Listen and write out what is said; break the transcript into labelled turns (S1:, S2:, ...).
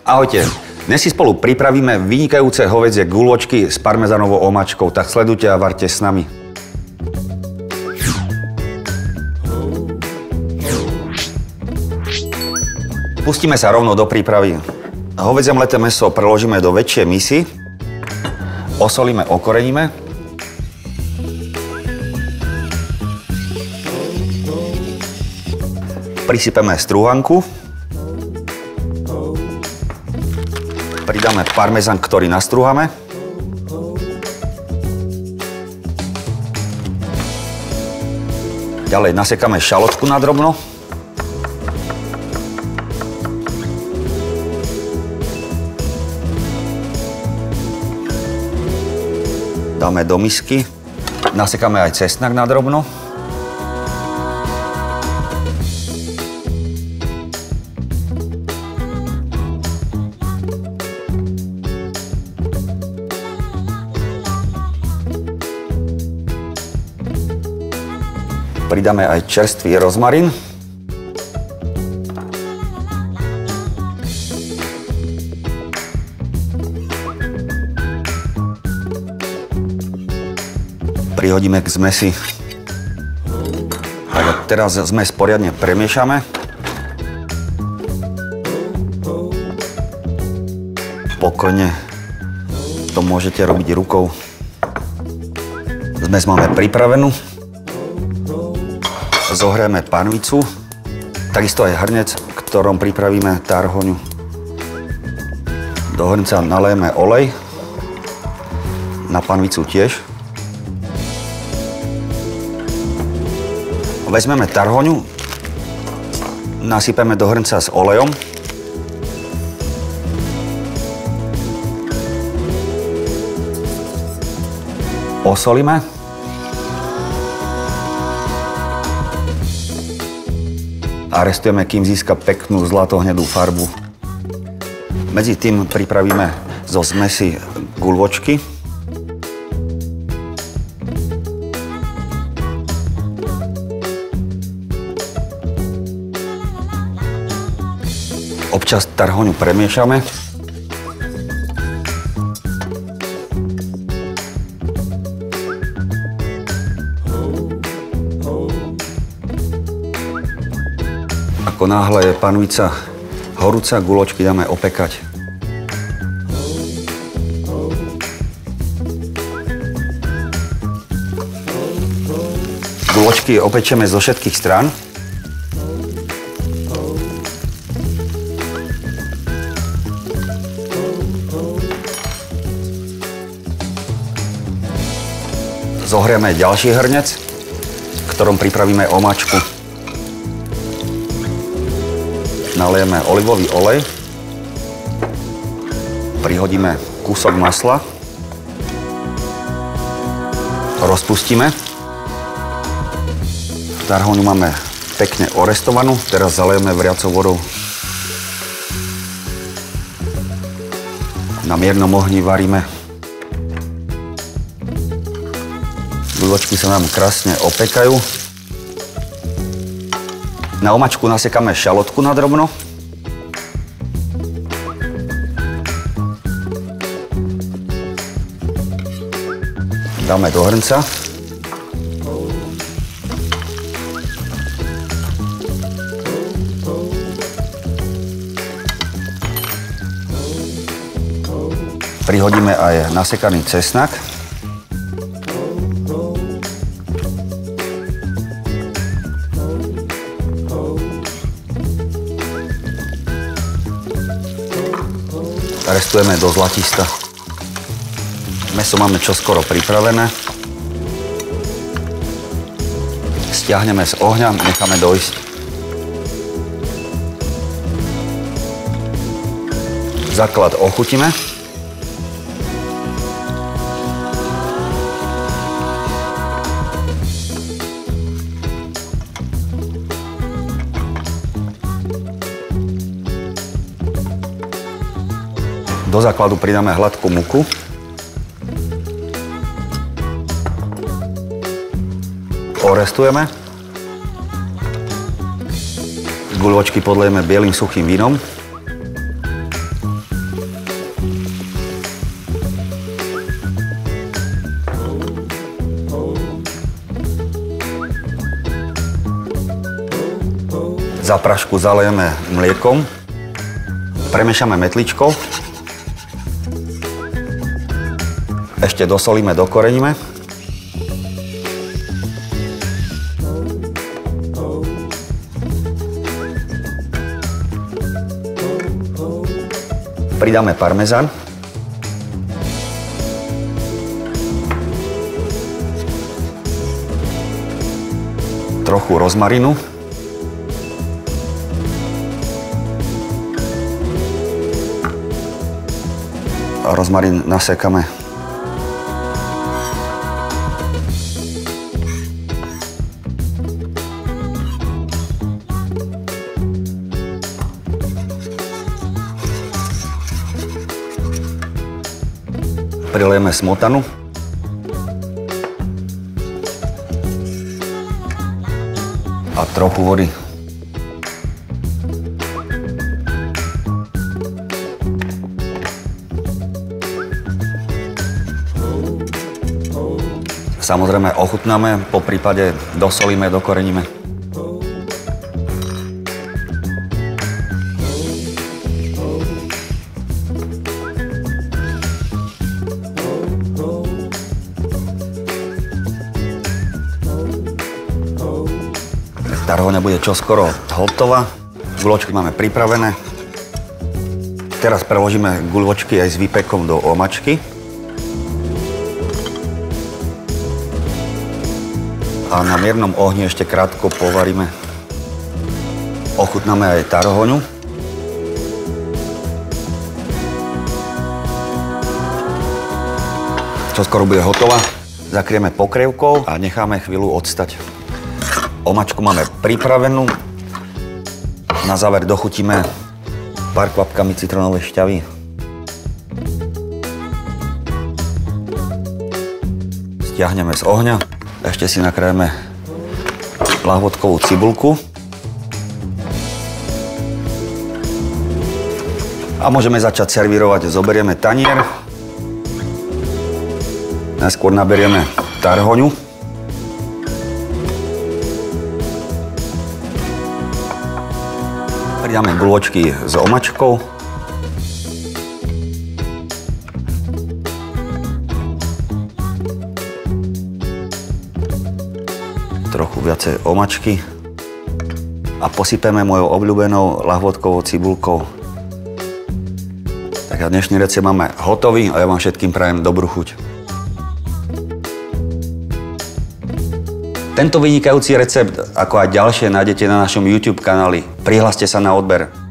S1: Ahojte, dnes si spolu pripravíme vynikajúce hovädzie guľôčky s parmezanovou omáčkou, tak sledujte a vaŕte s nami. Pustíme sa rovno do prípravy. Hovädzie mleté mäso preložíme do väčšej misy, osolíme, okoreníme. Prisypeme strúhanku. Pridáme parmezán, ktorý nastrúhame. Ďalej nasekáme šalotku na drobno. Dáme do misky. Nasekáme aj cesnak na drobno. Pridáme aj čerstvý rozmarín. Prihodíme k zmesi. A teraz zmes poriadne premiešame. Pokojne to môžete robiť rukou. Zmes máme pripravenú. Zohrieme panvicu, takisto aj hrnec, v ktorom pripravíme tarhoňu. Do hrnca nalejeme olej, na panvicu tiež. Vezmeme tarhoňu, nasypeme do hrnca s olejom. Osolíme. A restujeme, kým získa peknú zlatohnedú farbu. Medzi tým pripravíme zo zmesi guľôčky. Občas tarhoňu premiešame. Ako náhle je panvica horúca, guľôčky dáme opekať. Guľôčky opečeme zo všetkých strán. Zohrieme ďalší hrnec, v ktorom pripravíme omáčku. Nalejeme olivový olej, prihodíme kúsok masla, rozpustíme. Tarhoňu máme pekne orestovanú, teraz zalejeme vriacou vodou. Na miernom ohni varíme. Guľôčky sa nám krásne opekajú. Na omáčku nasekáme šalotku na drobno. Dáme do hrnca. Prihodíme aj nasekaný cesnak. Restujeme do zlatista. Mäso máme čoskoro pripravené. Stiahneme z ohňa, necháme dojsť. Základ ochutíme. Do základu pridáme hladkú múku. Orestujeme. Guľôčky podlejeme bielým suchým vínom. Záprašku zalejeme mliekom, premiešame metličkou, ešte dosolíme, dokoreníme. Pridáme parmezán. Trochu rozmarinu. A rozmarín nasekame. Prilejeme smotanu. A trochu vody. Samozrejme ochutnáme, po prípade dosolíme, dokoreníme. Tarhoňa bude čoskoro hotová. Guľočky máme pripravené. Teraz preložíme guľočky aj s výpekom do omačky. A na miernom ohni ešte krátko povaríme. Ochutnáme aj tarhoňu. Čoskoro bude hotová. Zakrieme pokrievkou a necháme chvíľu odstať. Omačku máme pripravenú. Na záver dochutíme pár kvapkami citrónovej šťavy. Stiahneme z ohňa. Ešte si nakrájeme lahôdkovú cibulku. A môžeme začať servírovať. Zoberieme tanier. Najskôr naberieme tarhoňu. Pridáme guľočky s omačkou. Trochu viacej omačky. A posypeme mojou obľúbenou lahôdkovou cibulkou. Tak a dnešný recept máme hotový a ja vám všetkým prajem dobrú chuť. Tento vynikajúci recept, ako aj ďalšie, nájdete na našom YouTube kanáli. Prihláste sa na odber.